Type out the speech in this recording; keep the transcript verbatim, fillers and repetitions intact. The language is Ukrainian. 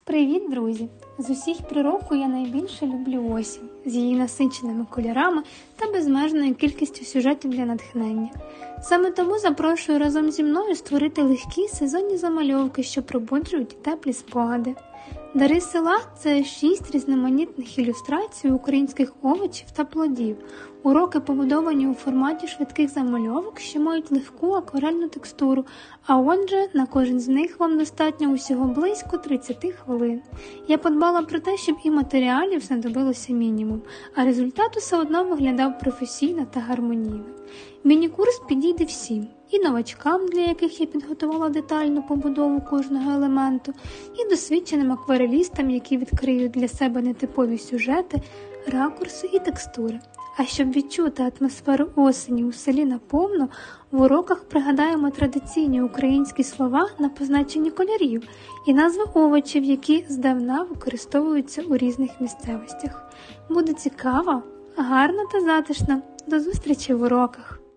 Привіт, друзі! З усіх пір року я найбільше люблю осінь, з її насиченими кольорами та безмежною кількістю сюжетів для натхнення. Саме тому запрошую разом зі мною створити легкі сезонні замальовки, що пробуджують теплі спогади. Дари села – це шість різноманітних ілюстрацій українських овочів та плодів. Уроки побудовані у форматі швидких замальовок, що мають легку акварельну текстуру, а отже, на кожен з них вам достатньо усього близько тридцять хвилин. Я подбала про те, щоб і матеріалів знадобилося мінімум, а результат усе одно виглядав професійно та гармонійно. Міні-курс підійде всім – і новачкам, для яких я підготувала детальну побудову кожного елементу, і досвідченим акварелістам, які відкриють для себе нетипові сюжети, ракурси і текстури. А щоб відчути атмосферу осені у селі наповно, в уроках пригадаємо традиційні українські слова на позначенні кольорів і назви овочів, які здавна використовуються у різних місцевостях. Буде цікаво, гарно та затишно. До зустрічі в уроках!